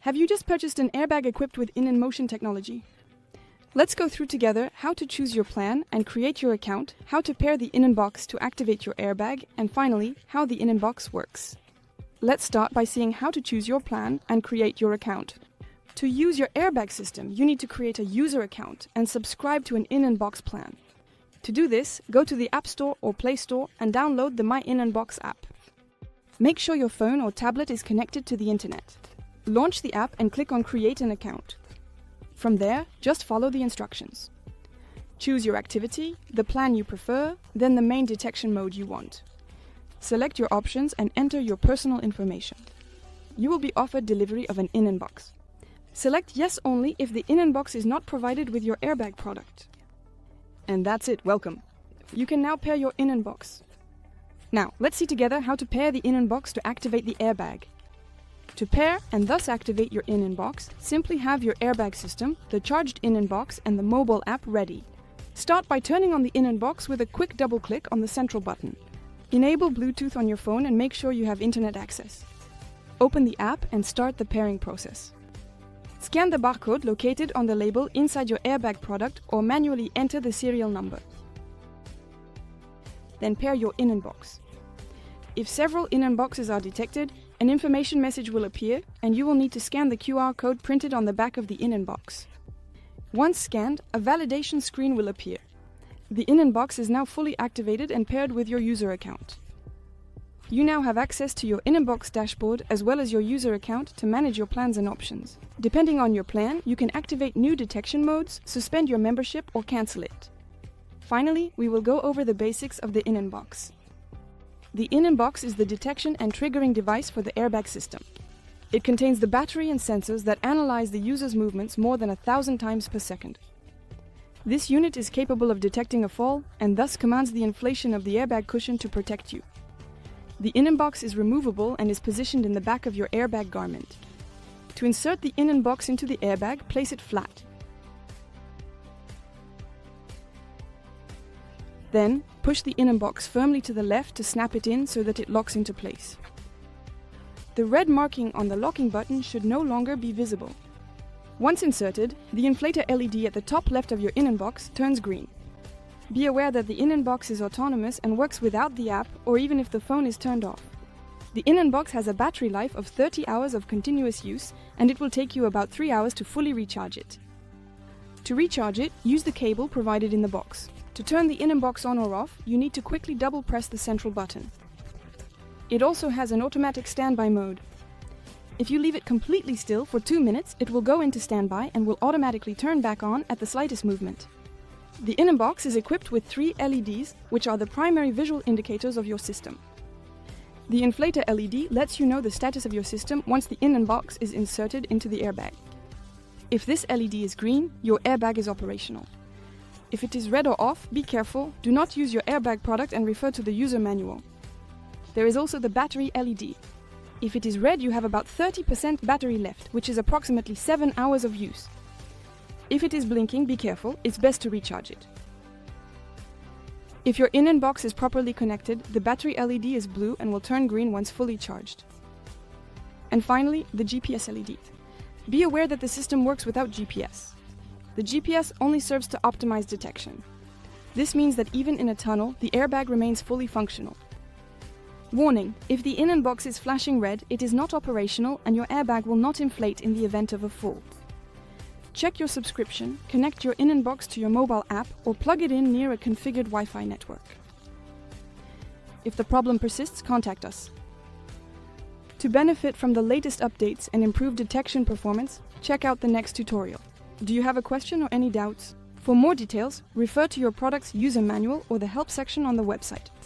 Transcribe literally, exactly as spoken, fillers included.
Have you just purchased an airbag equipped with In&motion technology? Let's go through together how to choose your plan and create your account, how to pair the In&box to activate your airbag, and finally, how the In&box works. Let's start by seeing how to choose your plan and create your account. To use your airbag system, you need to create a user account and subscribe to an In&box plan. To do this, go to the App Store or Play Store and download the My In&box app. Make sure your phone or tablet is connected to the internet. Launch the app and click on Create an account. From there, just follow the instructions. Choose your activity, the plan you prefer, then the main detection mode you want. Select your options and enter your personal information. You will be offered delivery of an In&box. Select Yes only if the In&box is not provided with your airbag product. And that's it, welcome. You can now pair your In&box. Now, let's see together how to pair the In&box to activate the airbag. To pair and thus activate your In&box, simply have your airbag system, the charged In&box and the mobile app ready. Start by turning on the In&box with a quick double click on the central button. Enable Bluetooth on your phone and make sure you have internet access. Open the app and start the pairing process. Scan the barcode located on the label inside your airbag product or manually enter the serial number. Then pair your In&box. If several In&boxes are detected, an information message will appear and you will need to scan the Q R code printed on the back of the In&box. Once scanned, a validation screen will appear. The In&box is now fully activated and paired with your user account. You now have access to your In&box dashboard as well as your user account to manage your plans and options. Depending on your plan, you can activate new detection modes, suspend your membership or cancel it. Finally, we will go over the basics of the In&box. The In&box is the detection and triggering device for the airbag system. It contains the battery and sensors that analyze the user's movements more than a thousand times per second. This unit is capable of detecting a fall and thus commands the inflation of the airbag cushion to protect you. The In&box is removable and is positioned in the back of your airbag garment. To insert the In&box into the airbag, place it flat. Then, push the In&box firmly to the left to snap it in so that it locks into place. The red marking on the locking button should no longer be visible. Once inserted, the inflator L E D at the top left of your In&box turns green. Be aware that the In&box is autonomous and works without the app or even if the phone is turned off. The In&box has a battery life of thirty hours of continuous use and it will take you about three hours to fully recharge it. To recharge it, use the cable provided in the box. To turn the In&box on or off, you need to quickly double press the central button. It also has an automatic standby mode. If you leave it completely still for two minutes, it will go into standby and will automatically turn back on at the slightest movement. The In&box is equipped with three L E Ds, which are the primary visual indicators of your system. The inflator L E D lets you know the status of your system once the In&box is inserted into the airbag. If this L E D is green, your airbag is operational. If it is red or off, be careful, do not use your airbag product and refer to the user manual. There is also the battery L E D. If it is red, you have about thirty percent battery left, which is approximately seven hours of use. If it is blinking, be careful, it's best to recharge it. If your In&box is properly connected, the battery L E D is blue and will turn green once fully charged. And finally, the G P S L E D. Be aware that the system works without G P S. The G P S only serves to optimize detection. This means that even in a tunnel, the airbag remains fully functional. Warning: if the In&box is flashing red, it is not operational and your airbag will not inflate in the event of a fall. Check your subscription, connect your In&box to your mobile app or plug it in near a configured Wi-Fi network. If the problem persists, contact us. To benefit from the latest updates and improve detection performance, check out the next tutorial. Do you have a question or any doubts? For more details, refer to your product's user manual or the help section on the website.